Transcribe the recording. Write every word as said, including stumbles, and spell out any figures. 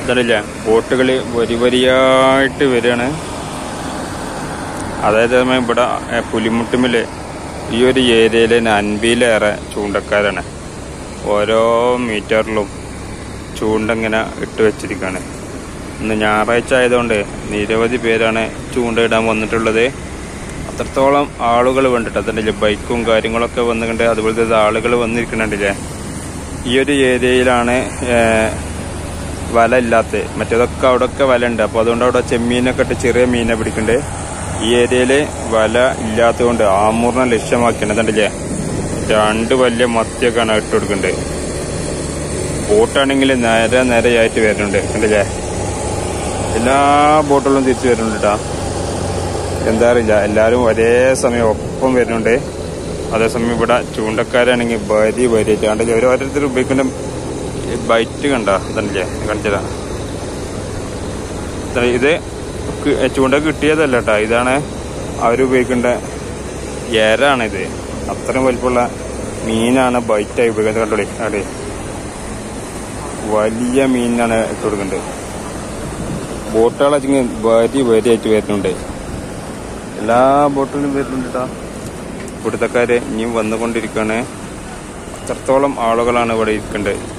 ഇതല്ല ബോട്ടുകൾ വരി വരിയായിട്ട് വരികയാണ്. അതായത് ഇവിടെ പുലിമുട്ടുമില് ഈ ഒരു ഏരിയയിൽ അൻപതിലേറെ ചൂണ്ടക്കാരാണ്. ഓരോ മീറ്ററിലും ചൂണ്ടങ്ങനെ ഇട്ട് വെച്ചിരിക്കുകയാണ്. ഇന്ന് ഞായറാഴ്ച ആയതുകൊണ്ട് നിരവധി പേരാണ് ചൂണ്ടയിടാൻ വന്നിട്ടുള്ളത്. അത്രത്തോളം ആളുകൾ വേണ്ടിട്ട് അതിൻ്റെ ബൈക്കും കാര്യങ്ങളൊക്കെ വന്നിട്ടുണ്ട്. അതുപോലത്തെ ആളുകൾ വന്നിരിക്കുന്നുണ്ടല്ലേ. ഈ ഒരു ഏരിയയിലാണ് വല ഇല്ലാത്ത, മറ്റേതൊക്കെ അവിടെയൊക്കെ വല ഉണ്ട്. അപ്പോൾ അതുകൊണ്ട് അവിടെ ചെമ്മീനൊക്കെ ഇട്ട് ചെറിയ മീനെ പിടിക്കുന്നുണ്ട്. ഈ ഏരിയയിൽ വല ഇല്ലാത്തതുകൊണ്ട് ആമൂറിനെ ലക്ഷ്യമാക്കിയാണ്. അതുണ്ടല്ലേ രണ്ട് വലിയ മത്തിയൊക്കെയാണ് ഇട്ട് കൊടുക്കുന്നുണ്ട്. ബോട്ടാണെങ്കിൽ നേരെ നേരെയായിട്ട് വരുന്നുണ്ട്. കണ്ടില്ലേ, എല്ലാ ബോട്ടുകളും തിരിച്ചു വരുന്നുണ്ട് കേട്ടോ. എന്താ അറിയില്ല, എല്ലാവരും ഒരേ സമയം ഒപ്പം വരുന്നുണ്ട്. അതേസമയം ഇവിടെ ചൂണ്ടക്കാരാണെങ്കിൽ വരി വരിയായിട്ട് കണ്ടില്ലേ, ഓരോരുത്തർ ഉപയോഗിക്കുന്ന ബൈറ്റ് കണ്ട ഇതല്ലേ കാണിച്ചതാ. ഇത് ചൂണ്ട കിട്ടിയതല്ല കേട്ടോ, ഇതാണ് അവരുപയോഗിക്കേണ്ട എരാണിത്. അത്രയും വലിപ്പമുള്ള മീനാണ് ബൈറ്റായി ഉപയോഗിക്കുന്നത്. കണ്ടോളി, അവിടെ വലിയ മീനാണ് ഇട്ട് കൊടുക്കുന്നത്. ബോട്ടുകളൊക്കെ വരി വരിയായിട്ട് വരുന്നുണ്ട്. എല്ലാ ബോട്ടിലും വരുന്നുണ്ട് കേട്ടോ. ഇവിടുത്തെക്കാര് ഇനിയും വന്നുകൊണ്ടിരിക്കുകയാണ്. അത്രത്തോളം ആളുകളാണ് ഇവിടെ ഇരിക്കേണ്ടത്.